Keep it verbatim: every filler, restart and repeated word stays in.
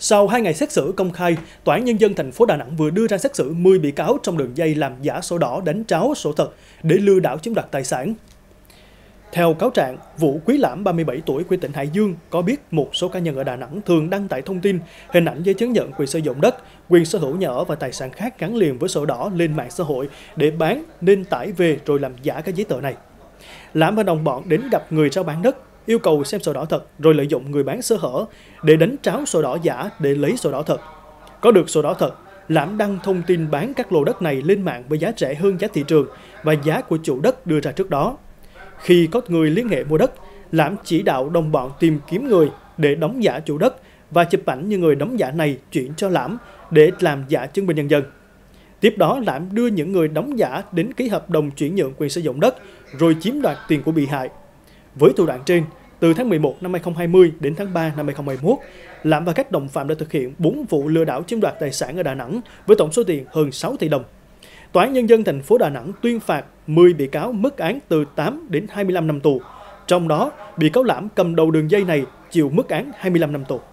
Sau hai ngày xét xử công khai, Tòa án Nhân dân thành phố Đà Nẵng vừa đưa ra xét xử mười bị cáo trong đường dây làm giả sổ đỏ đánh tráo sổ thật để lừa đảo chiếm đoạt tài sản. Theo cáo trạng, Vũ Quý Lãm, ba mươi bảy tuổi, quê tỉnh Hải Dương, có biết một số cá nhân ở Đà Nẵng thường đăng tải thông tin, hình ảnh giấy chứng nhận quyền sử dụng đất, quyền sở hữu nhà ở và tài sản khác gắn liền với sổ đỏ lên mạng xã hội để bán nên tải về rồi làm giả các giấy tờ này. Lãm và đồng bọn đến gặp người rao bán đất, yêu cầu xem sổ đỏ thật rồi lợi dụng người bán sơ hở để đánh tráo sổ đỏ giả để lấy sổ đỏ thật. Có được sổ đỏ thật, Lãm đăng thông tin bán các lô đất này lên mạng với giá rẻ hơn giá thị trường và giá của chủ đất đưa ra trước đó. Khi có người liên hệ mua đất, Lãm chỉ đạo đồng bọn tìm kiếm người để đóng giả chủ đất và chụp ảnh như người đóng giả này chuyển cho Lãm để làm giả chứng minh nhân dân. Tiếp đó, Lãm đưa những người đóng giả đến ký hợp đồng chuyển nhượng quyền sử dụng đất rồi chiếm đoạt tiền của bị hại. Với thủ đoạn trên, từ tháng mười một năm hai nghìn không trăm hai mươi đến tháng ba năm hai nghìn không trăm hai mươi mốt, Lãm và các đồng phạm đã thực hiện bốn vụ lừa đảo chiếm đoạt tài sản ở Đà Nẵng với tổng số tiền hơn sáu tỷ đồng. Tòa án Nhân dân thành phố Đà Nẵng tuyên phạt mười bị cáo mức án từ tám đến hai mươi lăm năm tù. Trong đó, bị cáo Lãm cầm đầu đường dây này chịu mức án hai mươi lăm năm tù.